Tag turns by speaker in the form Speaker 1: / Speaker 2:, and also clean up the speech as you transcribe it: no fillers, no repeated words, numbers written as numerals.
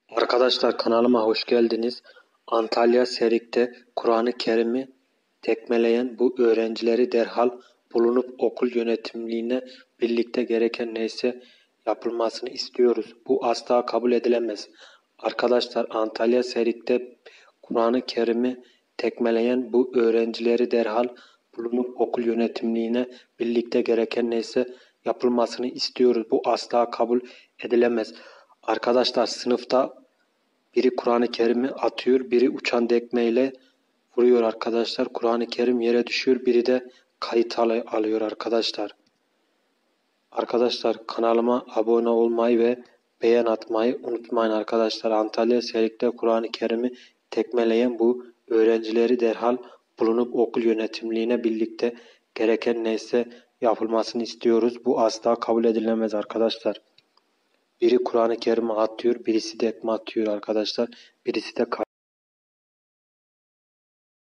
Speaker 1: Arkadaşlar kanalıma hoş geldiniz. Antalya Serik'te Kur'an-ı Kerim'i tekmeleyen bu öğrencileri derhal bulunup okul yönetimliğine birlikte gereken neyse yapılmasını istiyoruz. Bu asla kabul edilemez. Arkadaşlar Antalya Serik'te Kur'an-ı Kerim'i tekmeleyen bu öğrencileri derhal bulunup okul yönetimliğine birlikte gereken neyse yapılmasını istiyoruz. Bu asla kabul edilemez. Arkadaşlar sınıfta biri Kur'an-ı Kerim'i atıyor, biri uçan tekmeyle vuruyor arkadaşlar. Kur'an-ı Kerim yere düşüyor, biri de kayıt alıyor arkadaşlar. Arkadaşlar kanalıma abone olmayı ve beğen atmayı unutmayın arkadaşlar. Antalya Serik'te Kur'an-ı Kerim'i tekmeleyen bu öğrencileri derhal bulunup okul yönetimliğine birlikte gereken neyse yapılmasını istiyoruz. Bu asla kabul edilemez arkadaşlar. Biri Kur'an-ı Kerim'i atıyor, birisi tekme atıyor arkadaşlar. Birisi de